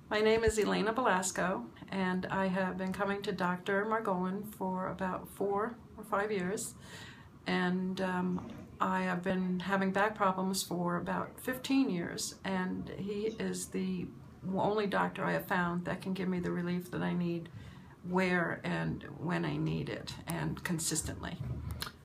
My name is Elena Belasco, and I have been coming to Dr. Margolin for about 4 or 5 years. And I have been having back problems for about 15 years, and he is the only doctor I have found that can give me the relief that I need where and when I need it, and consistently.